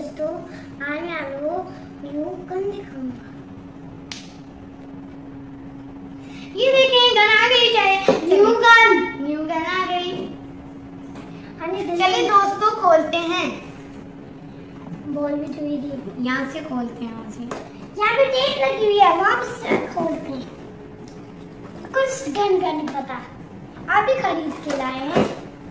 दोस्तों, आज मैं आपको न्यू गन दिखाऊंगा। ये देखें, गन आ गई। न्यू गन आ गई। चलिए दोस्तों, खोलते हैं। बॉल भी चुई दी। यहाँ से खोलते हैं। यहाँ पे टेप लगी हुई है, वहाँ से खोलते हैं। कुछ गन का नहीं पता, आप भी खरीद के लाए हैं।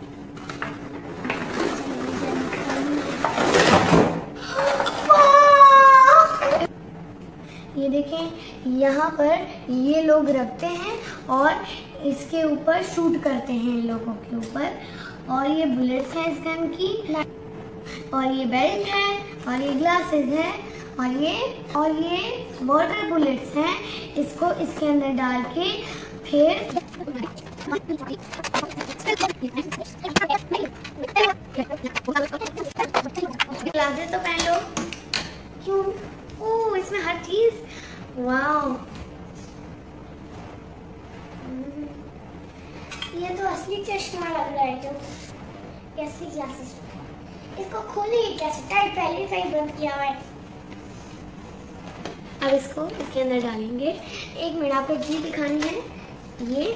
ये देखें, यहाँ पर ये लोग रखते हैं और इसके ऊपर शूट करते हैं इन लोगों के ऊपर। और ये बुलेट्स हैं इस गन की, और ये बेल्ट है, और ये ग्लासेस है, और ये वाटर बुलेट्स हैं। इसको इसके अंदर डाल के फिर ग्लासेस तो पहन लो। क्यों? ओह, इसमें हर चीज। वाओ, ये तो असली चश्मा लग रहा है। जो कैसी ग्लासेस, इसको खोलिए कैसे? टाइट पहले से ही बंद किया हुआ है। अब इसको इसके अंदर डालेंगे। एक मिनट, आपको एक चीज दिखानी है। ये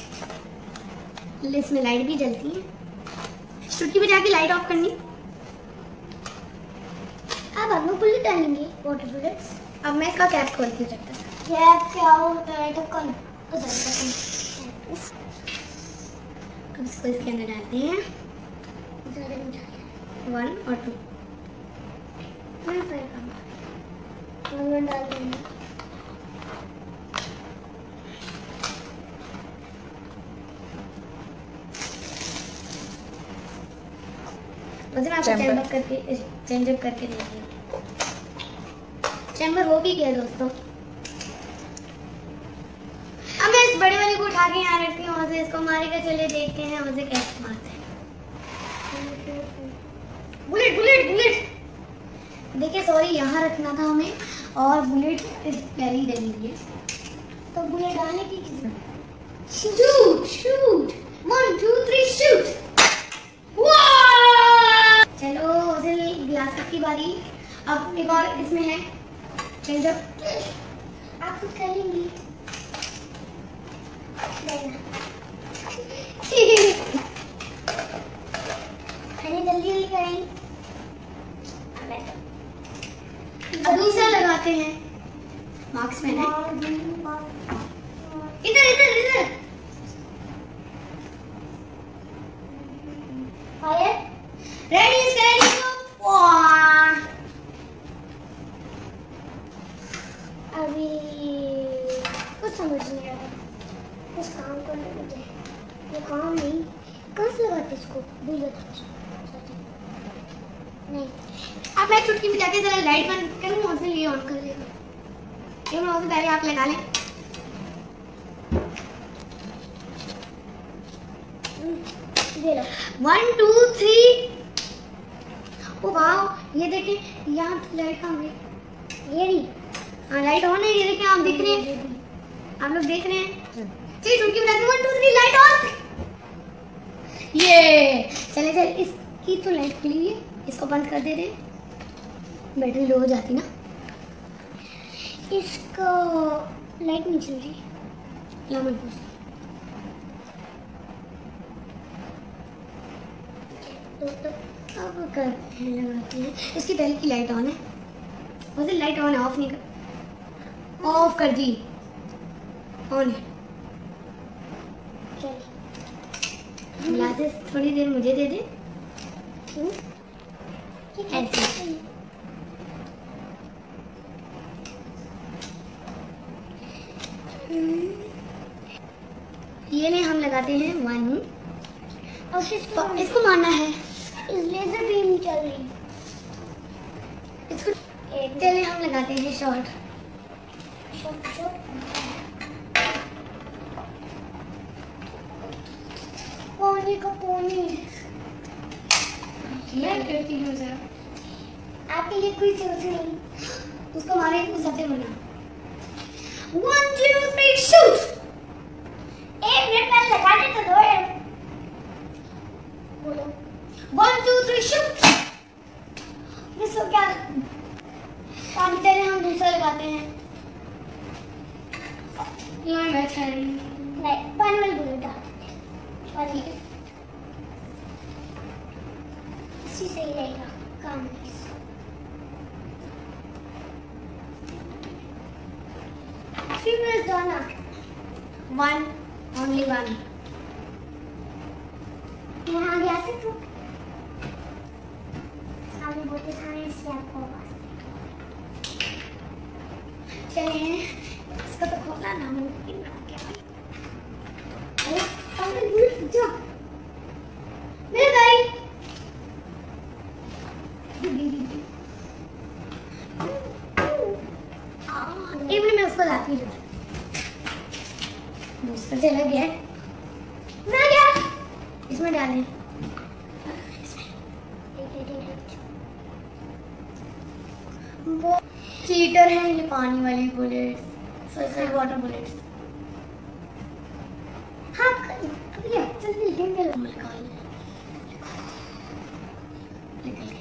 इसमें लाइट भी जलती है, चुटकी बजा के लाइट ऑफ करनी। अब हम लोग बुलेट डालेंगे, वाटर बुलेट्स। अब मैं इसका कैप खोल के रखता हूँ। कैप क्या होता है? तो कल अब इसको इसके अंदर डालते हैं। 1 और 2 मैं डाल दूंगी। मुझे आप चेंबर करके चेंज अप करके देखिए। चेंबर हो भी गया दोस्तों। अब मैं इस बड़े वाले को उठा के यहाँ रखती हूँ, वहाँ से इसको मारेगा। चलिए देखते हैं वहाँ से कैसे मारते हैं। बुलेट बुलेट बुलेट, देखिए सॉरी, यहाँ रखना था हमें, और बुलेट पहले ही डली है। तो बुलेट डालने की शूट शूट 1 2 3 शूट। चलो ग्लासेस की बारी। अब एक और इसमें है चेंज अप। आप कुछ करेंगी? जल्दी जल्दी करेंगे। दूसरा लगाते हैं। मार्क्स में इधर इधर इधर। Fire ready steady go. अभी कुछ समझ नहीं आ रहा, कुछ काम करने मुझे। ये काम नहीं, कहाँ से लगाते इसको? नहीं, अब मैं चुटकी में जाके जरा लाइट बंद करूँ, वहाँ से ये ऑन कर देगा। ये मैं वहाँ पहले आप लगा लें। दे लो 1 2 3। ओ वाह, ये देखिए यहाँ लाइट कहाँ गई? ये नहीं, हाँ लाइट ऑन है। ये देखिए, आप दिख रहे हैं, आप लोग देख रहे हैं। चलिए चुटकी बजाते 1 2 3 लाइट ऑन। ये चले चल, इसकी तो लाइट खुली है, इसको बंद कर दे रहे। बैटरी लो हो जाती ना, इसको लाइट नहीं चल रही। तो अब करते हैं, लगाते हैं। इसकी पहले की लाइट ऑन है, वैसे लाइट ऑन है, ऑफ नहीं कर, ऑफ कर दी। ऑन है। ग्लासेस थोड़ी देर मुझे दे दे। ऐसे ये ले, हम लगाते हैं 1 और इसको मारना है। इस लेजर बीम चल रही, इसको चलिए हम लगाते हैं शॉट। पानी का पानी मैं करती हूँ जरा, आपके लिए कोई चीज नहीं। उसको मारे, उसको सत्य बना। 1 2 3 शूट। एक मिनट पहले लगा दे तो दो यार। बोलो 1 2 3 शूट। इसको क्या काम चले, हम दूसरा लगाते हैं। नहीं, पानी वाली बुलेट पानी इसी सही रहेगा काम। 3 minutes done. 1, only 1. यहाँ गया से तो सामने बोलते सारे इसलिए आपको चलिए इसका तो खोलना ना मुमकिन है क्या। अरे सामने दूर जा मेरे गाड़ी। एक मिनट में उसको लाती हूँ। इसमें चला गया ना क्या इसमें डालें। वो चीटर है ये पानी वाली बुलेट्स, सॉरी वाटर बुलेट्स। हाँ ये जल्दी निकल निकल गई।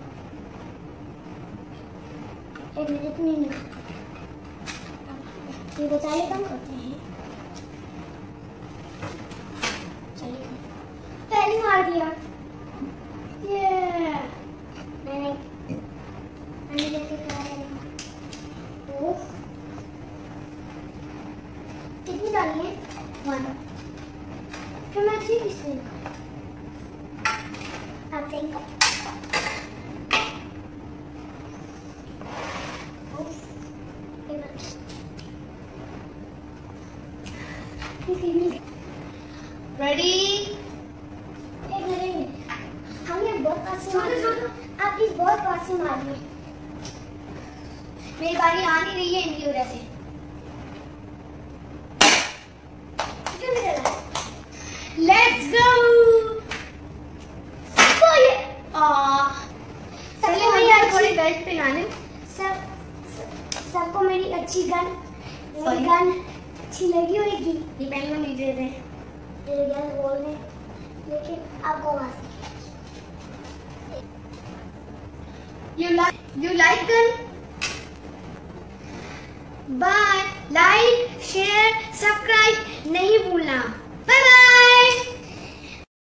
एक मिनट नहीं ये बचाने कम करते हैं। चलिए पहली मार दिया ये मैंने जैसे कितनी डाली है 1 फिर मैं 3 इसमें आप देंगे। रेडी हमने बहुत पास से आप इस बहुत पास से मार दिए। मेरी बारी आ नहीं रही है इनकी वजह से। Let's go. चलिए मैं यार थोड़ी बेल्ट पहना लें। सबको मेरी अच्छी गन अच्छी लगी होगी। ये पहन लो नीचे से बोलने, लेकिन आपको you like gun? Bye. Like, share, subscribe नहीं भूलना। Bye bye.